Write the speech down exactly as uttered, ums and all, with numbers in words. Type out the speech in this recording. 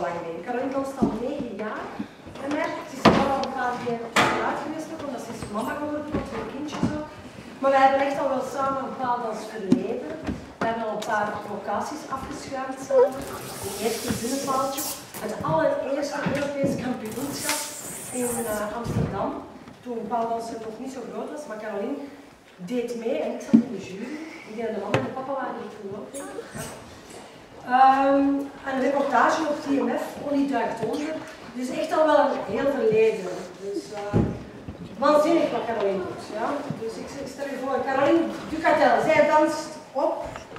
lang mee. Caroline danst al negen jaar bij mij. Het is wel al een paar keer uit geweest, ook, omdat ze is mama geworden met twee kindjes ook. Maar wij hebben echt al wel samen een paaldans verleden. We hebben al een paar locaties afgeschuimd samen. De eerste zinnenpaaltje. Het allereerste Europese kampioenschap in uh, Amsterdam. Toen paaldansen nog niet zo groot was, maar Caroline deed mee en ik zat in de jury. Ik denk dat de mama en de papa waren er toen ook. Um, en een reportage op T M F, Ollie duikt onder. Dus echt al wel een heel verleden. Dus uh, waanzinnig wat Caroline doet. Ja? Dus ik, ik stel je voor, Caroline Ducatel, zij danst op